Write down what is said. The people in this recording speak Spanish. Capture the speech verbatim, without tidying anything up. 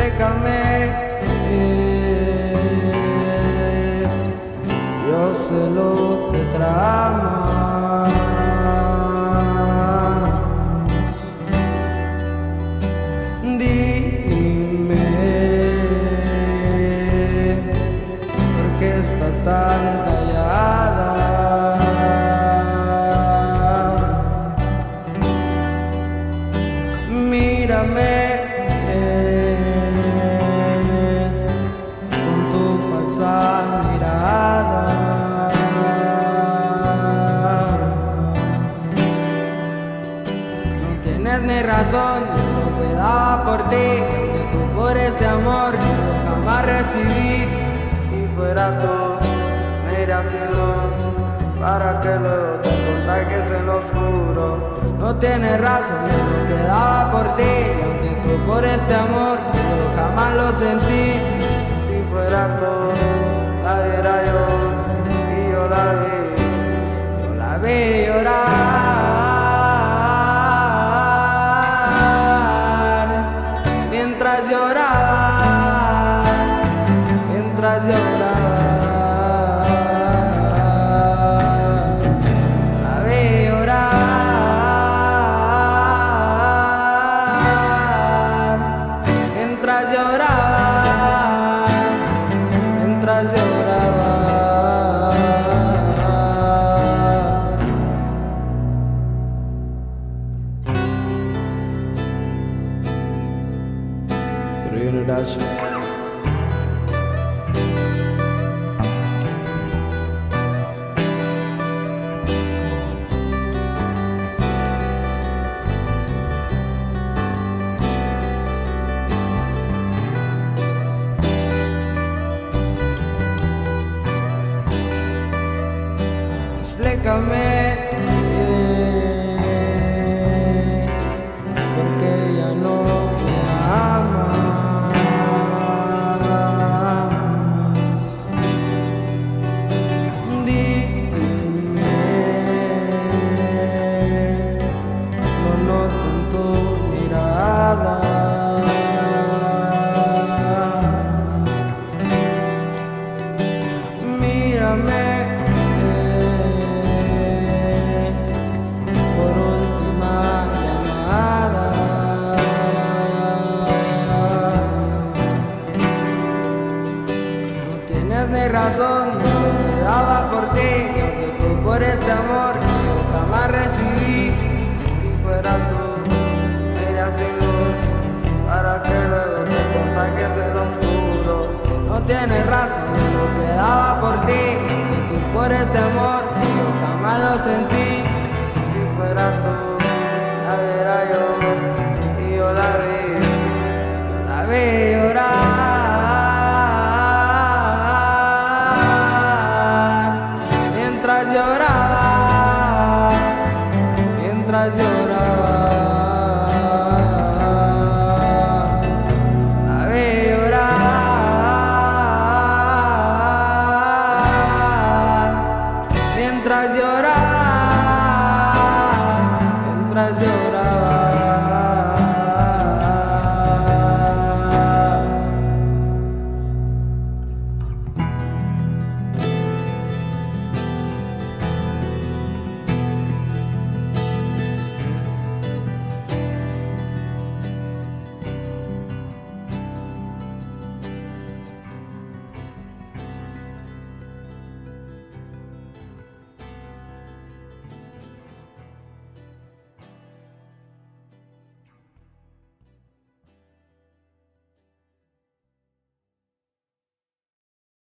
explícame. eh, Yo sé lo que tramas. Dime, ¿por qué estás tan callada? Mírame con tu falsa mirada. No tienes ni razón, lo que daba por ti, que tú por este amor yo jamás recibí. Si fuera tú, me irías de luz, para que luego te contagies en lo oscuro. No tienes razón, lo que daba por ti, aunque tú por este amor yo jamás lo sentí. Si fuera tú, la viera yo, y yo la vi, yo la vi llorar, mientras lloraba, mientras lloraba. La vi llorar, mientras lloraba, mientras lloraba. Production. Explícame, eh, por qué ya no me amas. Dime, lo noto en tu mirada. Mírame por última llamada. No tienes ni razón, yo me daba por ti, y aunque tú por este amor yo jamás recibí. Si fuera tú, me irías sin luz, para que luego te contagies en lo oscuro. No tienes razón, lo que daba por ti, y aunque tú por este amor yo jamás lo sentí. Si fuera tú, la viera yo, y yo la vi, yo la vi.